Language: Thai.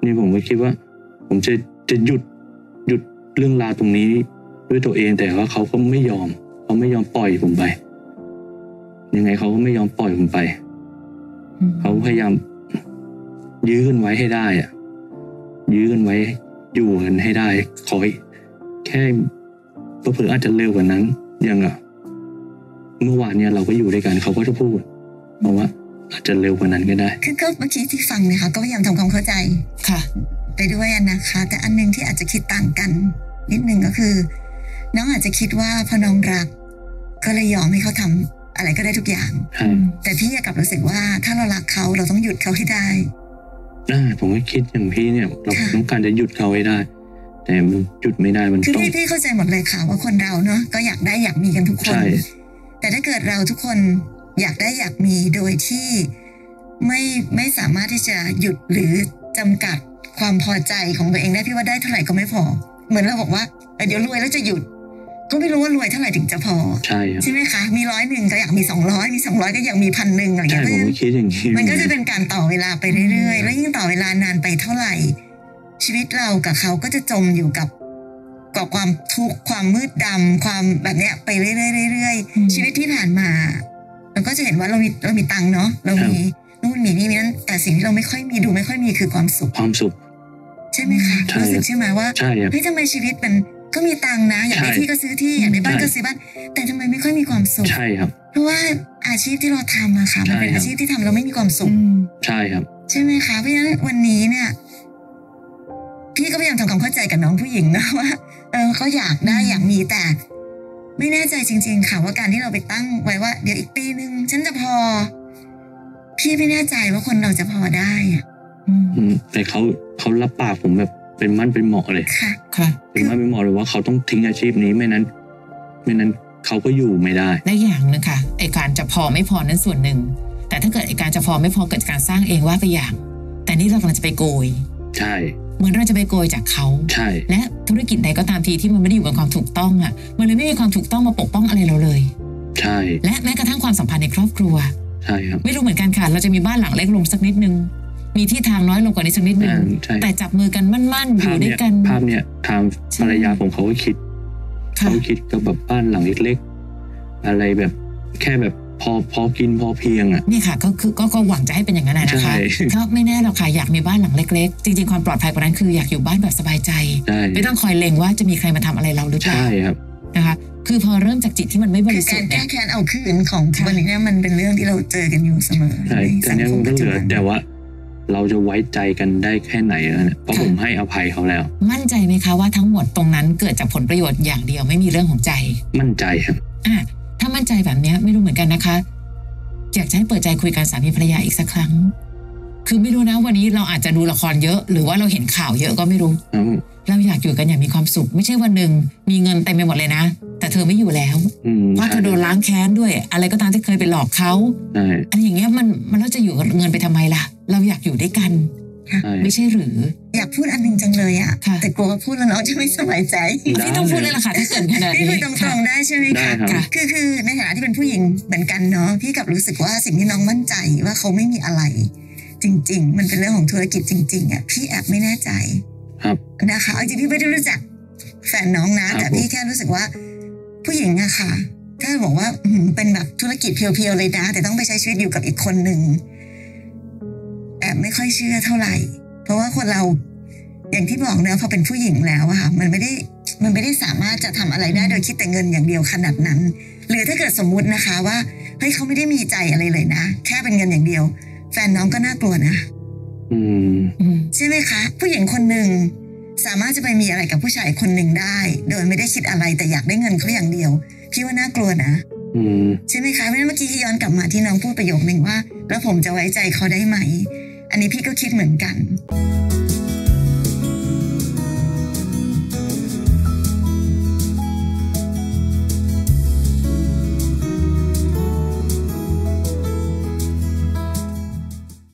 นี่ผมก็คิดว่าผมจะหยุดเรื่องราวตรงนี้ด้วยตัวเองแต่ว่าเขาก็ไม่ยอมปล่อยผมไปยังไงเขาก็ไม่ยอมปล่อยผมไปเขาพยายามยื้อกันไว้ให้ได้อะยื้อกันไว้อยู่กันให้ได้ขอแค่เผลอๆอาจจะเร็วกว่านั้นยังเมื่อวานเนี่ยเราก็อยู่ด้วยกันเขาก็จะพูดบอกว่าอาจจะเร็วกว่านั้นก็ได้คือก็เมื่อกี้ที่ฟังนะคะก็พยายามทำความเข้าใจค่ะไปด้วยนะคะแต่อันนึงที่อาจจะคิดต่างกันนิดนึงก็คือน้องอาจจะคิดว่าพอน้องรักก็เลยยอมให้เขาทำอะไรก็ได้ทุกอย่างแต่พี่กลับรู้สึกว่าถ้าเรารักเขาเราต้องหยุดเขาให้ได้ผมก็คิดอย่างพี่เนี่ยเราต้องการจะหยุดเขาให้ได้แต่มันหยุดไม่ได้มันคือพี่เข้าใจหมดเลยค่ะว่าคนเราเนาะก็อยากได้อยากมีกันทุกคนแต่ถ้าเกิดเราทุกคนอยากได้อยากมีโดยที่ไม่สามารถที่จะหยุดหรือจำกัดความพอใจของตัวเองได้พี่ว่าได้เท่าไหร่ก็ไม่พอเหมือนเราบอกว่าเดี๋ยวรวยแล้วจะหยุดก็ไม่รู้ว่ารวยเท่าไหร่ถึงจะพอใช่ไหมคะมี100ก็อยากมี200มี200ก็อยากมี1,000อะไรอย่างเงี้ยผมคิดอย่างนี้มันก็จะเป็นการต่อเวลาไปเรื่อยๆแล้วยิ่งต่อเวลานานไปเท่าไหร่ชีวิตเรากับเขาก็จะจมอยู่กับความทุกข์ความมืดดำความแบบเนี้ยไปเรื่อยๆชีวิตที่ผ่านมาเราก็จะเห็นว่าเรามีตังค์เนาะเรามีนู่นมีนี่มีนั่นแต่สิ่งที่เราไม่ค่อยมีคือความสุขใช่ไหมคะรู้สึกใช่ไหมว่าเฮ้ยทำไมชีวิตมันก็มีตังค์นะอยากได้ที่ก็ซื้อที่อยากได้บ้านก็ซื้อบ้านแต่ทำไมไม่ค่อยมีความสุขใช่ครับเพราะว่าอาชีพที่เราทำอะค่ะมันเป็นอาชีพที่ทำเราไม่มีความสุขใช่ครับใช่ไหมคะเพราะฉะนั้นวันนี้เนี่ยพี่ก็พยายามทำความเข้าใจกับน้องผู้หญิงนะว่าเขาอยากได้อยากมีแต่ไม่แน่ใจจริงๆค่ะว่าการที่เราไปตั้งไว้ว่าเดี๋ยวอีกปีนึงฉันจะพอพี่ไม่แน่ใจว่าคนเราจะพอได้อะแต่เขารับปากผมแบบเป็นมั่นเป็นเหมาะเลยค่ะเป็นมั่นเป็นเหมาะเลยว่าเขาต้องทิ้งอาชีพนี้ไม่นั้นเขาก็อยู่ไม่ได้และอย่างนึงค่ะไอการจะพอไม่พอนั้นส่วนหนึ่งแต่ถ้าเกิดไอการจะพอไม่พอเกิดจากการสร้างเองว่าไปอย่างแต่นี่เรากำลังจะไปโกยใช่เหมือนเราจะไปโกยจากเขาใช่และธุรกิจใดก็ตามทีที่มันไม่ได้อยู่กับความถูกต้องอ่ะมันเลยไม่มีความถูกต้องมาปกป้องอะไรเราเลยใช่และแม้กระทั่งความสัมพันธ์ในครอบครัวใช่ครับไม่รู้เหมือนกันค่ะเราจะมีบ้านหลังเล็กลงสักนิดนึงมีที่ทางน้อยลงกว่านี้สักนิดนึงแต่จับมือกันมั่นๆอยู่ด้วยกันภาพเนี่ยทางภรรยาผมเขาก็คิดกับแบบบ้านหลังเล็กๆอะไรแบบแค่แบบพอกินพอเพียงอ่ะนี่ค่ะก็หวังจะให้เป็นอย่างนั้นนะคะก็ไม่แน่หรอกค่ะอยากมีบ้านหลังเล็กๆจริงๆความปลอดภัยกว่านั้นคืออยากอยู่บ้านแบบสบายใจไม่ต้องคอยเล็งว่าจะมีใครมาทำอะไรเราหรือเปล่าใช่ครับนะคะคือพอเริ่มจากจิตที่มันไม่บริสุทธิ์การแก้แค้นเอาคืนของวันนี้เนี่ยมันเป็นเรื่องที่เราเจอกันอยู่เสมอใช่แต่เนี่ยมันก็เหลือแต่ว่าเราจะไว้ใจกันได้แค่ไหนนะเพราะผมให้อภัยเขาแล้วมั่นใจไหมคะว่าทั้งหมดตรงนั้นเกิดจากผลประโยชน์อย่างเดียวไม่มีเรื่องของใจมั่นใจครับถ้ามั่นใจแบบนี้ไม่รู้เหมือนกันนะคะอยากจะให้เปิดใจคุยกันสามีภรรยาอีกสักครั้งคือไม่รู้นะวันนี้เราอาจจะดูละครเยอะหรือว่าเราเห็นข่าวเยอะก็ไม่รู้เราอยากอยู่กันอย่างมีความสุขไม่ใช่วันหนึ่งมีเงินเต็มไปหมดเลยนะแต่เธอไม่อยู่แล้วเพราะเธอโดนล้างแค้นด้วยอะไรก็ตามที่เคยไปหลอกเขาอะไรอย่างเงี้ยมันเราจะอยู่กับเงินไปทำไมล่ะเราอยากอยู่ด้วยกันไม่ใช่หรืออยากพูดอันนึงจังเลยอ่ะแต่กลัวพูดแล้วน้องจะไม่สบายใจพี่ต้องพูดเลยล่ะค่ะถ้าเกิดขนาดนี้พี่คุยตรงๆได้ใช่ไหมคะคือในฐานะที่เป็นผู้หญิงเหมือนกันเนาะพี่กับรู้สึกว่าสิ่งที่น้องมั่นใจว่าเขาไม่มีอะไรจริงๆมันเป็นเรื่องของธุรกิจจริงๆอ่ะพี่แอบไม่แน่ใจนะคะจริงๆพี่ไม่ได้รู้จักแฟนน้องนะแต่พี่แค่รู้สึกว่าผู้หญิงอะค่ะถ้าบอกว่าเป็นแบบธุรกิจเพียวๆเลยนะแต่ต้องไปใช้ชีวิตอยู่กับอีกคนหนึ่งแอบไม่ค่อยเชื่อเท่าไหร่เพราะว่าคนเราอย่างที่บอกเนอะพอเป็นผู้หญิงแล้วอะค่ะมันไม่ได้สามารถจะทำอะไรได้โดยคิดแต่เงินอย่างเดียวขนาดนั้นหรือถ้าเกิดสมมุตินะคะว่าเฮ้ยเขาไม่ได้มีใจอะไรเลยนะแค่เป็นเงินอย่างเดียวแฟนน้องก็น่ากลัวนะใช่ไหมคะผู้หญิงคนหนึ่งสามารถจะไปมีอะไรกับผู้ชายคนหนึ่งได้โดยไม่ได้คิดอะไรแต่อยากได้เงินเขาอย่างเดียวพี่ว่าน่ากลัวนะใช่ไหมคะเพราะฉะนั้นเมื่อกี้ย้อนกลับมาที่น้องพูดประโยคหนึ่งว่าแล้วผมจะไว้ใจเขาได้ไหมอันนี้พี่ก็คิดเหมือนกัน